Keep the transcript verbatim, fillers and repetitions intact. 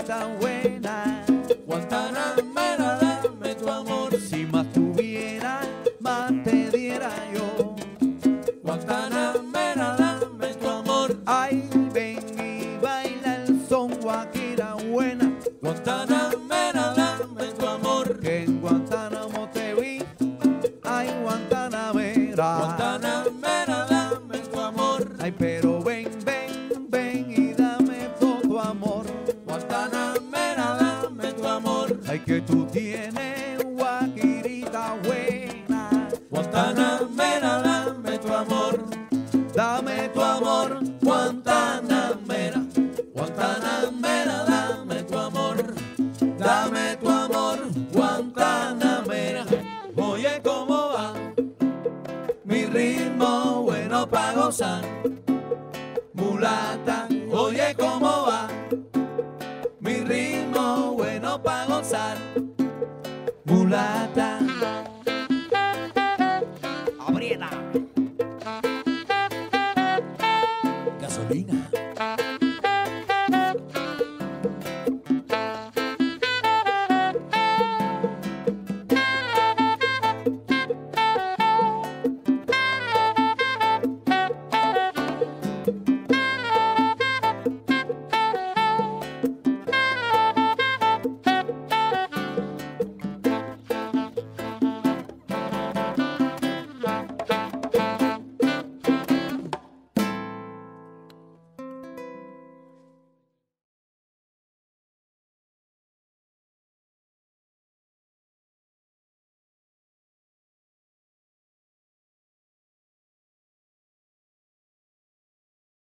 vaquerita buena. Guantanamera, dame tu amor. Si más tuviera, más te diera yo. Guantanamera, dame tu amor. Ay, ven y baila el son, vaquera buena. Guantanamera, dame tu amor. Que en Guantánamo te vi, ay, Guantanamera. Guantanamera, dame tu amor. Ay, pero ven, ven, ven y dame todo tu amor. Guantanamera, dame tu amor. Ay, que tú tienes vaquerita buena. Guantanamera, dame tu amor. Dame tu amor, Guantanamera, Guantanamera, dame tu amor. Dame tu amor, Guantanamera. Oye cómo va mi ritmo bueno pa' gozar. Mulata, oye cómo va mi ritmo bueno pa' gozar. Mulata. aprieta. Gasolina.